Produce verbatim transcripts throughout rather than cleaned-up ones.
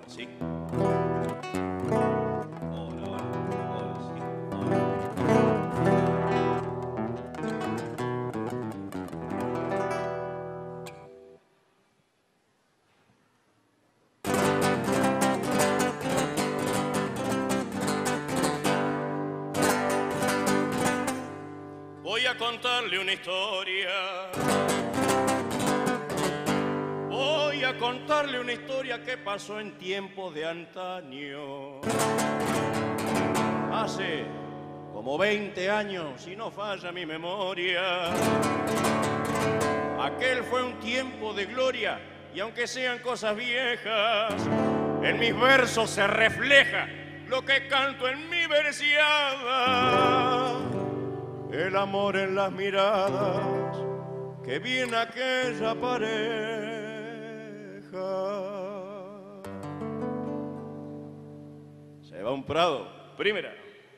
sí. Voy a contarle una historia. Voy a contarle una historia que pasó en tiempos de antaño. Hace como veinte años, si no falla mi memoria. Aquel fue un tiempo de gloria y aunque sean cosas viejas, en mis versos se refleja lo que canto en mi versiada. El amor en las miradas que viene aquella pareja. Se va un prado, primera.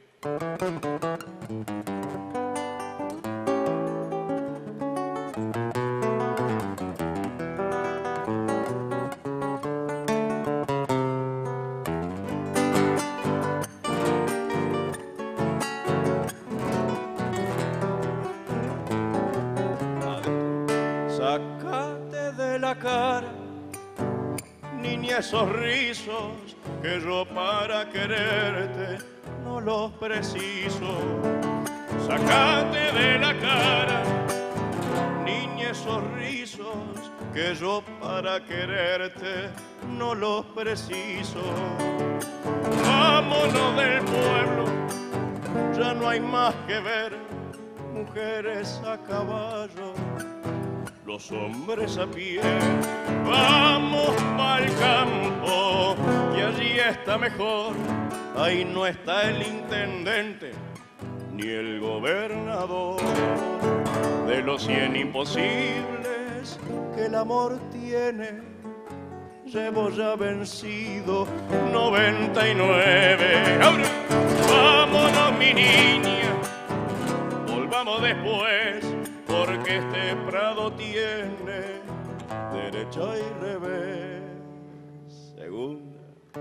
Sácate de la cara, niña, esos rizos que yo para quererte no los preciso. Sácate de la cara, niña, esos rizos que yo para quererte no los preciso. Vámonos del pueblo, ya no hay más que ver mujeres a caballo, los hombres a pie. Vamos pa'l campo, que allí está mejor. Ahí no está el intendente ni el gobernador. De los cien imposibles que el amor tiene, llevo ya vencido noventa y nueve. ¡Ahora! Vámonos, mi niña, volvamos después, porque este prado tiene derecha y revés. Segunda.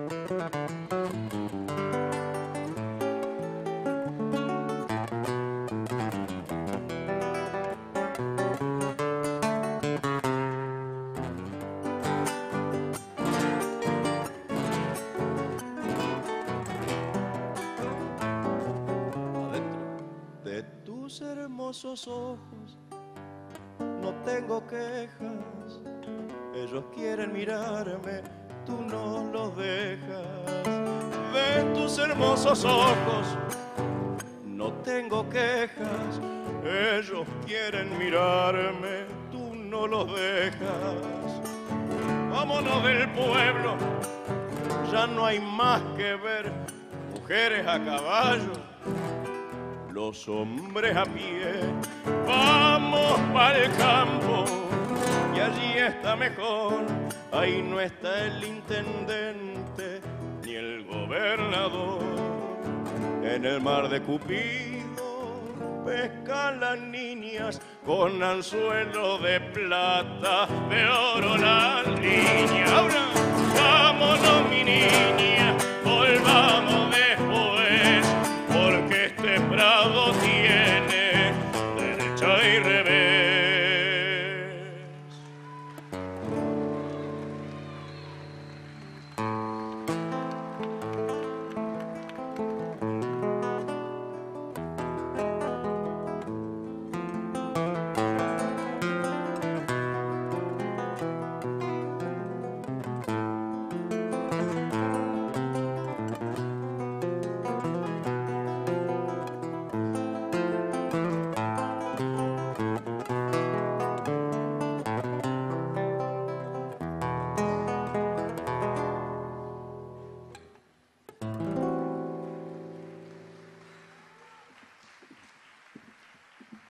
De tus hermosos ojos no tengo quejas, ellos quieren mirarme, tú no los dejas. De tus hermosos ojos no tengo quejas, ellos quieren mirarme, tú no los dejas. Vámonos del pueblo, ya no hay más que ver mujeres a caballo, los hombres a pie. Vamos pa'l campo, y allí está mejor. Ahí no está el intendente ni el gobernador. En el mar de Cupido pescan las niñas con anzuelo de plata, de oro las niñas.